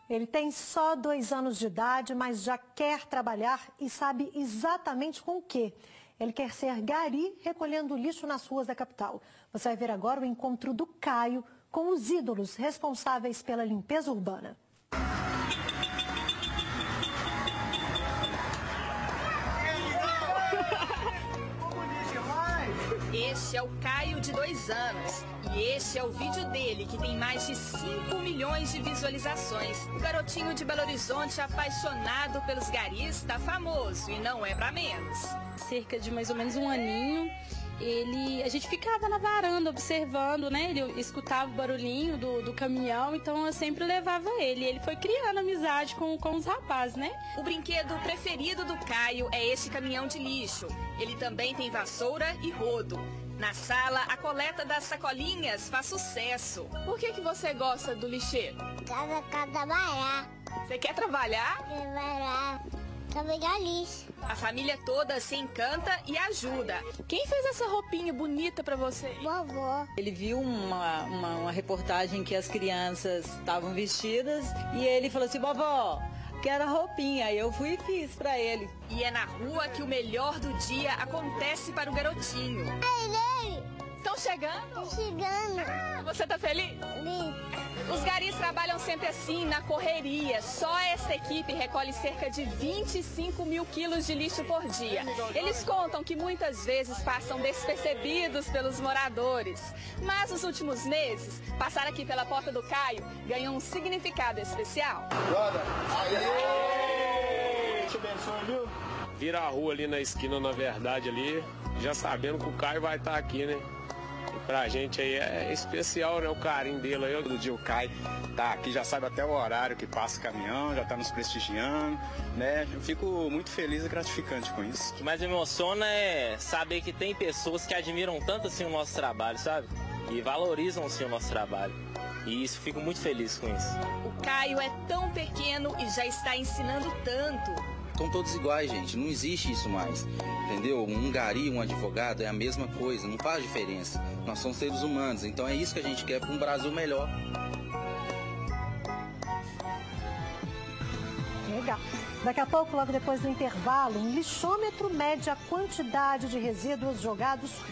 Ele tem só 2 anos de idade, mas já quer trabalhar e sabe exatamente com o quê. Ele quer ser gari recolhendo lixo nas ruas da capital. Você vai ver agora o encontro do Caio com os ídolos responsáveis pela limpeza urbana. Este é o Caio, de 2 anos. E este é o vídeo dele, que tem mais de 5 milhões de visualizações. O garotinho de Belo Horizonte, apaixonado pelos garis, tá famoso e não é pra menos. Cerca de mais ou menos 1 aninho, a gente ficava na varanda observando, né? Ele escutava o barulhinho do caminhão, então eu sempre levava ele. Ele foi criando amizade com os rapazes, né? O brinquedo preferido do Caio é este caminhão de lixo. Ele também tem vassoura e rodo. Na sala, a coleta das sacolinhas faz sucesso. Por que você gosta do lixeiro? Quero trabalhar. Você quer trabalhar? Trabalhar. Trabalhar lixo. A família toda se encanta e ajuda. Quem fez essa roupinha bonita pra você? Vovó. Ele viu uma reportagem que as crianças estavam vestidas e ele falou assim: vovó, quero a roupinha. Aí eu fui e fiz pra ele. E é na rua que o melhor do dia acontece para o garotinho. Estão chegando? Tô chegando. Você tá feliz? Os garis trabalham sempre assim, na correria. Só essa equipe recolhe cerca de 25 mil quilos de lixo por dia. Eles contam que muitas vezes passam despercebidos pelos moradores. Mas nos últimos meses, passar aqui pela porta do Caio ganhou um significado especial. Brother, aê! Te abençoe, viu? Vira a rua ali na esquina, na verdade, ali, já sabendo que o Caio vai estar aqui, né? E pra gente aí é especial, né? O carinho dele aí. Todo dia o Caio tá aqui, já sabe até o horário que passa o caminhão, já tá nos prestigiando, né? Eu fico muito feliz e gratificante com isso. O que mais me emociona é saber que tem pessoas que admiram tanto assim o nosso trabalho, sabe? E valorizam assim o nosso trabalho. E isso, fico muito feliz com isso. O Caio é tão pequeno e já está ensinando tanto. Estão todos iguais, gente, não existe isso mais, entendeu? Um gari, um advogado é a mesma coisa, não faz diferença. Nós somos seres humanos, então é isso que a gente quer para um Brasil melhor. Legal. Daqui a pouco, logo depois do intervalo, um lixômetro mede a quantidade de resíduos jogados